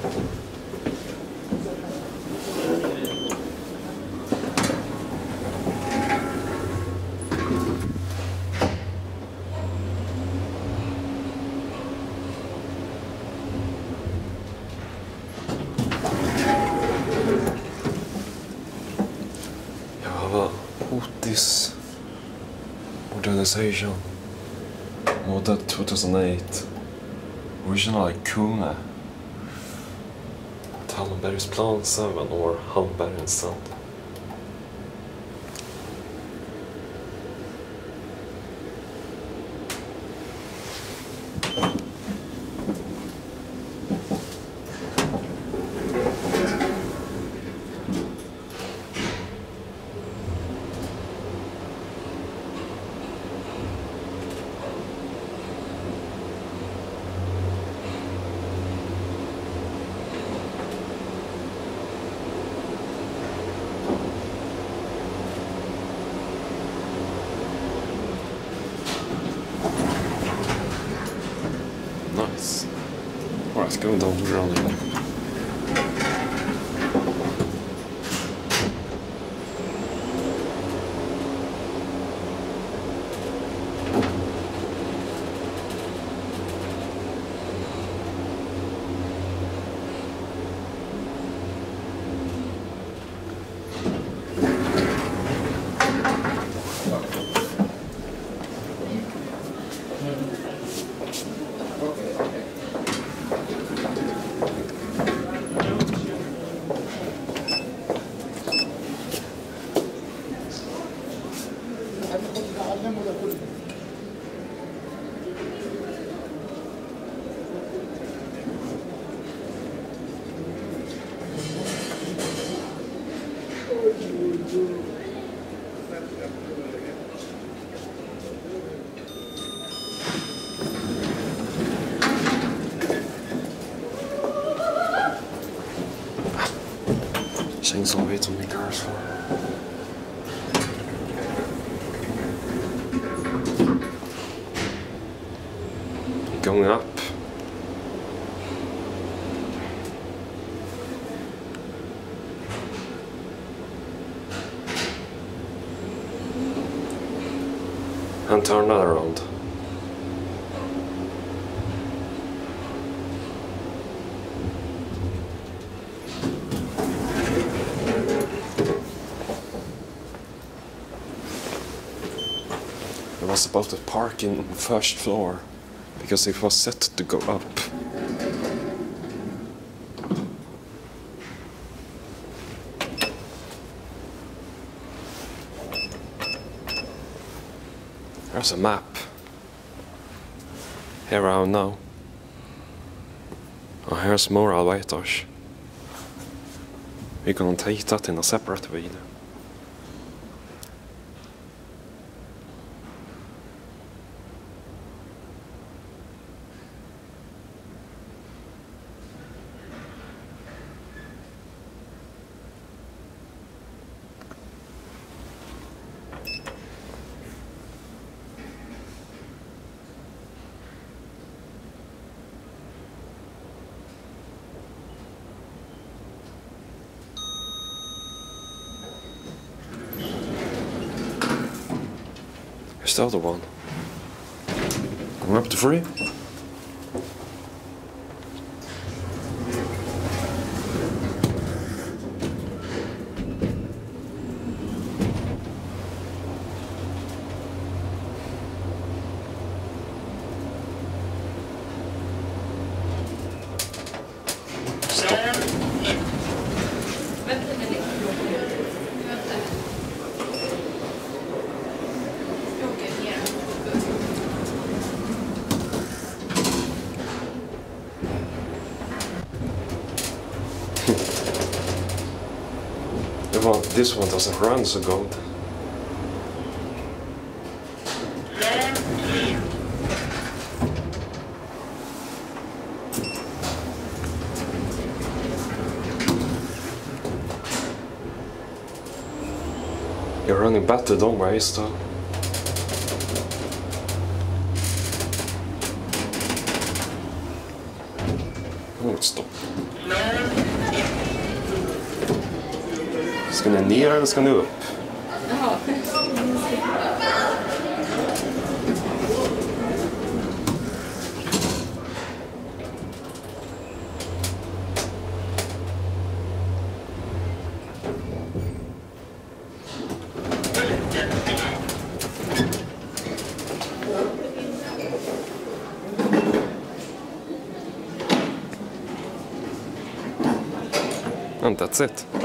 Otis Modernization Model 2008 Original Kuna Hallbergsplan 7 or Hallbergens Sand. Nice. Alright, let's go down the running. Things will wait on the cars for. Going up. And turn that around. I was about to park in the first floor because it was set to go up. There's a map. Here I am now. Och here's more elevators. We can take that in a separate video. Here's the other one. Going up to 3. Well, this one doesn't run so good. You're running better than ways though. Oh, stopp. Ska ni ner eller ska ni upp? Jaha. And that's it.